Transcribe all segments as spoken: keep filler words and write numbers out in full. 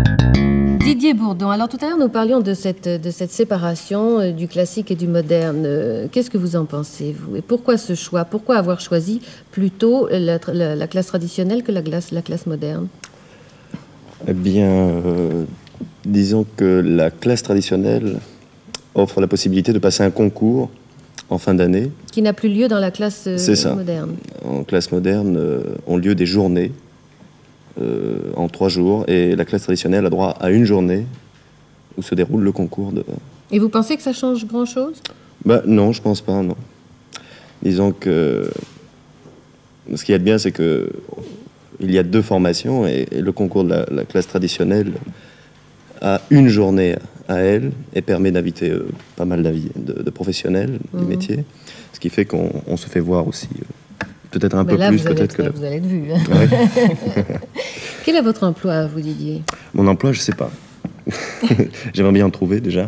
Didier Bourdon, alors tout à l'heure nous parlions de cette, de cette séparation euh, du classique et du moderne. Euh, Qu'est-ce que vous en pensez, vous? Et pourquoi ce choix? Pourquoi avoir choisi plutôt la, la, la classe traditionnelle que la classe, la classe moderne? Eh bien, euh, disons que la classe traditionnelle offre la possibilité de passer un concours en fin d'année. Qui n'a plus lieu dans la classe euh, C'est ça. moderne. En classe moderne, euh, ont lieu des journées euh, en trois jours, et la classe traditionnelle a droit à une journée où se déroule le concours de... Et vous pensez que ça change grand-chose? Bah, non, je pense pas, non. Disons que ce qu'il y a de bien, c'est que il y a deux formations, et, et le concours de la, la classe traditionnelle a une journée à elle et permet d'inviter euh, pas mal de, de professionnels mmh. du métier, ce qui fait qu'on on se fait voir aussi euh, peut-être un Mais peu là, plus peut-être que là. Vous allez être vu. Hein. Ouais. Quel est votre emploi, vous, Didier? Mon emploi, je sais pas. J'aimerais bien en trouver déjà.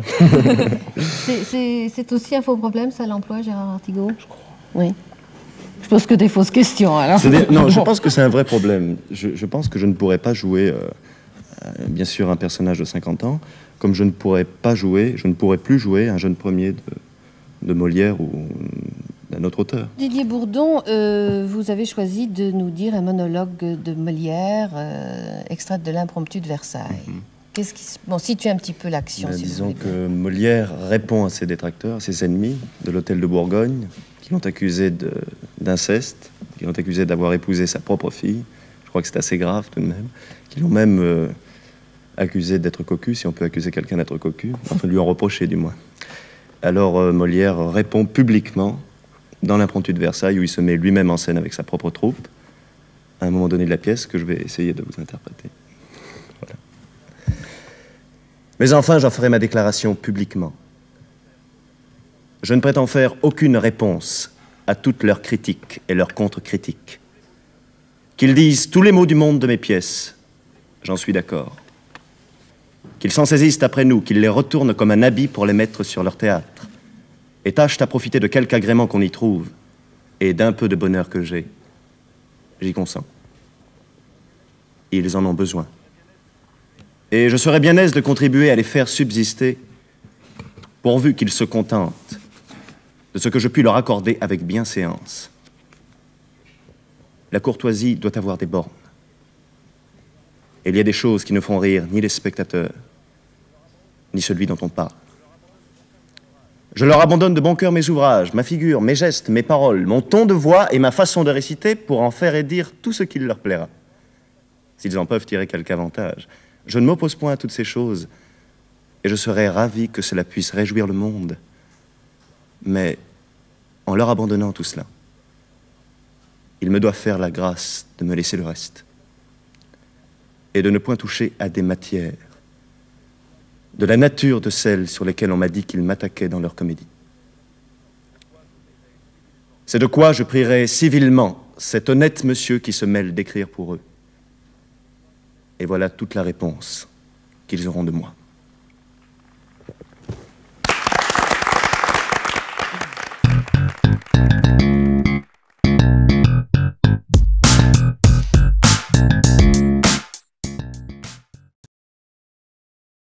C'est aussi un faux problème, ça, l'emploi, Gérard Artigaud? Je crois. Oui. Je pose que des fausses questions, alors. Non, je pense que c'est un vrai problème. Je, je pense que je ne pourrais pas jouer, euh, euh, bien sûr, un personnage de cinquante ans, comme je ne pourrais pas jouer, je ne pourrais plus jouer un jeune premier de, de Molière ou d'un autre auteur. Didier Bourdon, euh, vous avez choisi de nous dire un monologue de Molière, euh, extrait de l'Impromptu de Versailles. Mm-hmm. Qu'est-ce qui... Bon, situez un petit peu l'action, si disons vous voulez. que Molière répond à ses détracteurs, à ses ennemis de l'hôtel de Bourgogne, qui l'ont accusé d'inceste, qui l'ont accusé d'avoir épousé sa propre fille. Je crois que c'est assez grave tout de même. Qui l'ont même euh, accusé d'être cocu, si on peut accuser quelqu'un d'être cocu. Enfin, lui en reprocher du moins. Alors euh, Molière répond publiquement dans l'Impromptu de Versailles, où il se met lui-même en scène avec sa propre troupe, à un moment donné de la pièce que je vais essayer de vous interpréter. Voilà. Mais enfin, j'en ferai ma déclaration publiquement. Je ne prétends faire aucune réponse à toutes leurs critiques et leurs contre-critiques. Qu'ils disent tous les mots du monde de mes pièces, j'en suis d'accord. Qu'ils s'en saisissent après nous, qu'ils les retournent comme un habit pour les mettre sur leur théâtre, et tâchent à profiter de quelque agrément qu'on y trouve, et d'un peu de bonheur que j'ai. J'y consens. Ils en ont besoin. Et je serais bien aise de contribuer à les faire subsister, pourvu qu'ils se contentent de ce que je puis leur accorder avec bienséance. La courtoisie doit avoir des bornes. Et il y a des choses qui ne font rire ni les spectateurs, ni celui dont on parle. Je leur abandonne de bon cœur mes ouvrages, ma figure, mes gestes, mes paroles, mon ton de voix et ma façon de réciter pour en faire et dire tout ce qu'il leur plaira. S'ils en peuvent tirer quelque avantage. Je ne m'oppose point à toutes ces choses, et je serais ravi que cela puisse réjouir le monde. Mais en leur abandonnant tout cela, ils me doivent faire la grâce de me laisser le reste, et de ne point toucher à des matières, de la nature de celles sur lesquelles on m'a dit qu'ils m'attaquaient dans leur comédie. C'est de quoi je prierai civilement cet honnête monsieur qui se mêle d'écrire pour eux. Et voilà toute la réponse qu'ils auront de moi.